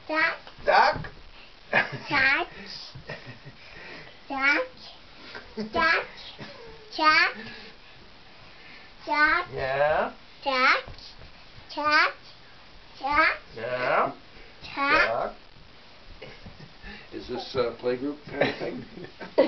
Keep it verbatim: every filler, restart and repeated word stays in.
Duck. Duck. Duck. Duck. Duck. Duck. Duck. Yeah. Duck. Duck. Duck. Yeah. Duck. Duck. Is this uh, playgroup kind of thing?